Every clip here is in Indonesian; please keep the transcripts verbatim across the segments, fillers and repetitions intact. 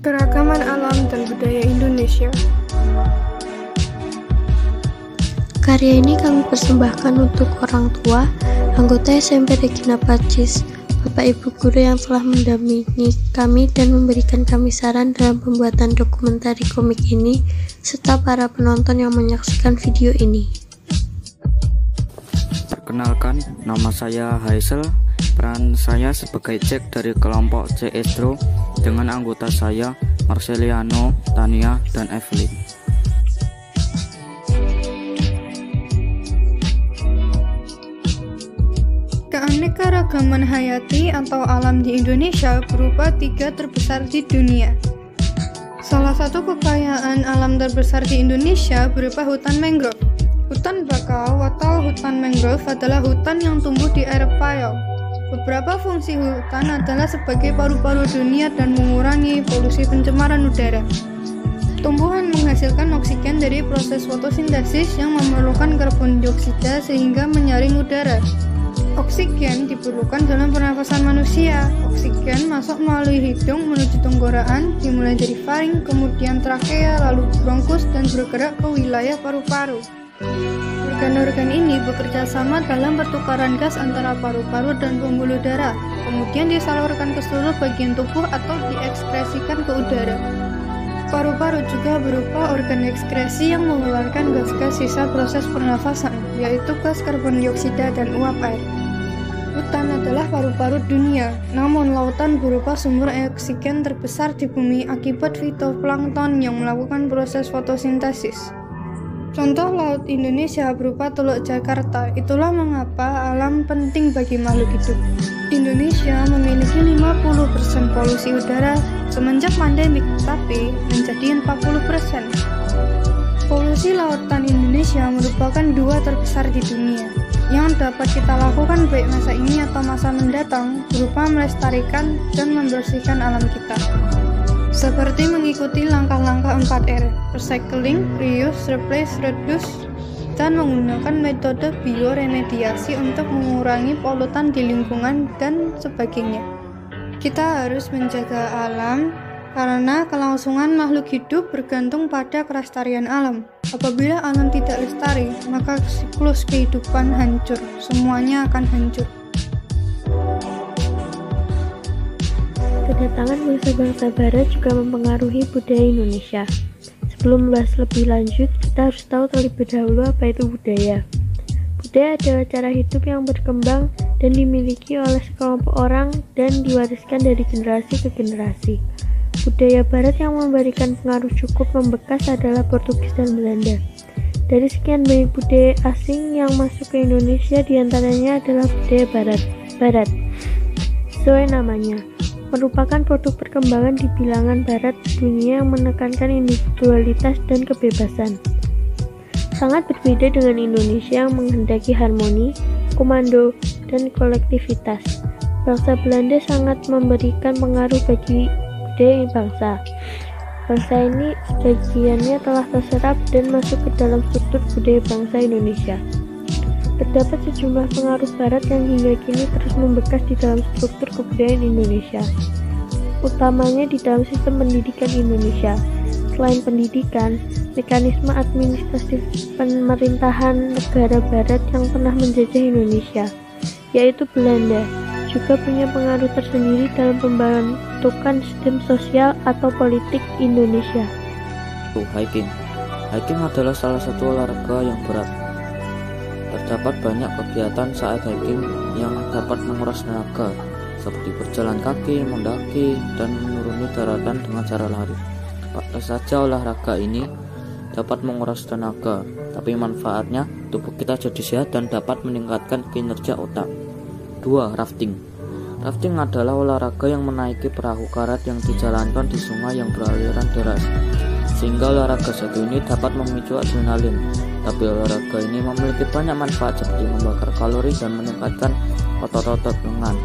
Keragaman alam dan budaya Indonesia. Karya ini kami persembahkan untuk orang tua, anggota S M P Regina Pacis, Bapak Ibu guru yang telah mendampingi kami dan memberikan kami saran dalam pembuatan dokumentari komik ini, serta para penonton yang menyaksikan video ini. Perkenalkan, nama saya Haisel. Peran saya sebagai Jack dari kelompok C Estro dengan anggota saya Marceliano, Tania, dan Evelyn. Keanekaragaman hayati atau alam di Indonesia berupa tiga terbesar di dunia. Salah satu kekayaan alam terbesar di Indonesia berupa hutan mangrove. Hutan bakau atau hutan mangrove adalah hutan yang tumbuh di air payau. Beberapa fungsi hutan adalah sebagai paru-paru dunia dan mengurangi polusi pencemaran udara. Tumbuhan menghasilkan oksigen dari proses fotosintesis yang memerlukan karbon dioksida sehingga menyaring udara. Oksigen diperlukan dalam pernafasan manusia. Oksigen masuk melalui hidung menuju tenggorokan, dimulai dari faring, kemudian trakea, lalu bronkus, dan bergerak ke wilayah paru-paru. Organ-organ ini bekerja sama dalam pertukaran gas antara paru-paru dan pembuluh darah, kemudian disalurkan ke seluruh bagian tubuh atau diekskresikan ke udara. Paru-paru juga berupa organ ekskresi yang mengeluarkan gas-gas sisa proses pernafasan, yaitu gas karbon dioksida dan uap air. Hutan adalah paru-paru dunia, namun lautan berupa sumber oksigen terbesar di bumi akibat fitoplankton yang melakukan proses fotosintesis. Contoh laut Indonesia berupa Teluk Jakarta. Itulah mengapa alam penting bagi makhluk hidup. Indonesia memiliki lima puluh persen polusi udara semenjak pandemi, tapi menjadi empat puluh persen. Polusi lautan Indonesia merupakan dua terbesar di dunia. Yang dapat kita lakukan baik masa ini atau masa mendatang berupa melestarikan dan membersihkan alam kita. Seperti mengikuti langkah-langkah empat R, recycling, reuse, replace, reduce, dan menggunakan metode bioremediasi untuk mengurangi polutan di lingkungan dan sebagainya. Kita harus menjaga alam karena kelangsungan makhluk hidup bergantung pada kelestarian alam. Apabila alam tidak lestari, maka siklus kehidupan hancur, semuanya akan hancur. Kedatangan bangsa-bangsa barat juga mempengaruhi budaya Indonesia. Sebelum membahas lebih lanjut, kita harus tahu terlebih dahulu apa itu budaya. Budaya adalah cara hidup yang berkembang dan dimiliki oleh sekelompok orang dan diwariskan dari generasi ke generasi. Budaya barat yang memberikan pengaruh cukup membekas adalah Portugis dan Belanda. Dari sekian banyak budaya asing yang masuk ke Indonesia, diantaranya adalah budaya barat. Barat, sesuai namanya, merupakan produk perkembangan di bilangan barat dunia yang menekankan individualitas dan kebebasan. Sangat berbeda dengan Indonesia yang menghendaki harmoni, komando, dan kolektivitas. Bangsa Belanda sangat memberikan pengaruh bagi budaya bangsa. Bangsa ini sebagiannya telah terserap dan masuk ke dalam struktur budaya bangsa Indonesia. Terdapat sejumlah pengaruh barat yang hingga kini terus membekas di dalam struktur kebudayaan Indonesia, utamanya di dalam sistem pendidikan Indonesia. Selain pendidikan, mekanisme administratif pemerintahan negara barat yang pernah menjajah Indonesia, yaitu Belanda, juga punya pengaruh tersendiri dalam pembentukan sistem sosial atau politik Indonesia. Hiking Hiking adalah salah satu olahraga yang berat. Terdapat banyak kegiatan saat hiking yang dapat menguras tenaga, seperti berjalan kaki, mendaki, dan menuruni daratan dengan cara lari. Apa saja olahraga ini dapat menguras tenaga, tapi manfaatnya tubuh kita jadi sehat dan dapat meningkatkan kinerja otak. Dua. Rafting Rafting adalah olahraga yang menaiki perahu karet yang dijalankan di sungai yang beraliran deras, sehingga olahraga satu ini dapat memicu adrenalin. Tapi olahraga ini memiliki banyak manfaat seperti membakar kalori dan meningkatkan otot-otot lengan.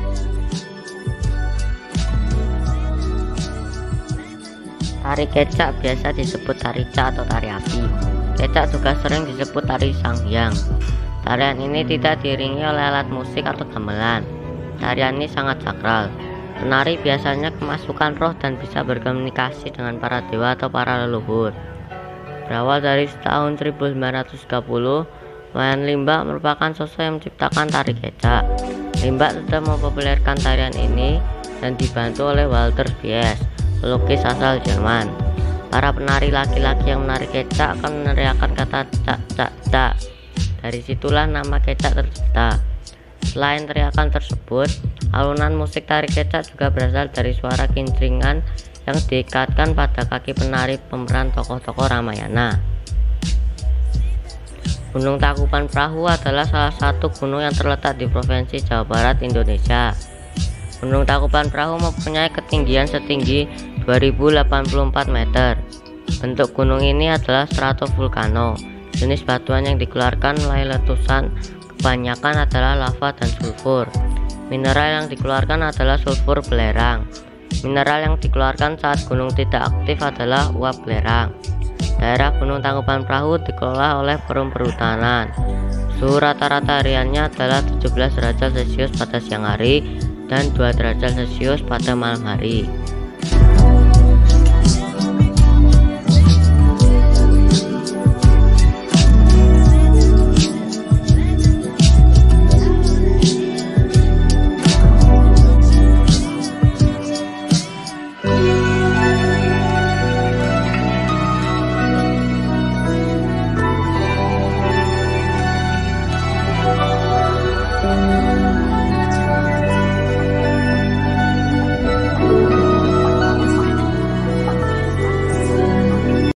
Tari kecak biasa disebut tari ca atau tari api. Kecak juga sering disebut tari sanghyang. Tarian ini tidak diiringi oleh alat musik atau gamelan. Tarian ini sangat sakral. Penari biasanya kemasukan roh dan bisa berkomunikasi dengan para dewa atau para leluhur. Berawal dari tahun seribu sembilan ratus tiga puluh, Wayan Limbak merupakan sosok yang menciptakan tari kecak. Limbak sudah mempopulerkan tarian ini dan dibantu oleh Walter Bies, pelukis asal Jerman. Para penari laki-laki yang menari kecak akan meneriakkan kata cak cak cak. Dari situlah nama kecak tercipta. Selain teriakan tersebut, alunan musik tari kecak juga berasal dari suara kincringan yang diikatkan pada kaki penari pemeran tokoh-tokoh Ramayana. Gunung Tangkuban Perahu adalah salah satu gunung yang terletak di Provinsi Jawa Barat, Indonesia. Gunung Tangkuban Perahu mempunyai ketinggian setinggi dua ribu delapan puluh empat meter. Bentuk gunung ini adalah stratovulkano. Jenis batuan yang dikeluarkan melalui letusan kebanyakan adalah lava dan sulfur. Mineral yang dikeluarkan adalah sulfur belerang. Mineral yang dikeluarkan saat gunung tidak aktif adalah uap belerang. Daerah Gunung Tangkuban Perahu dikelola oleh Perum Perhutanan. Suhu rata-rata hariannya adalah tujuh belas derajat Celcius pada siang hari dan dua derajat Celcius pada malam hari.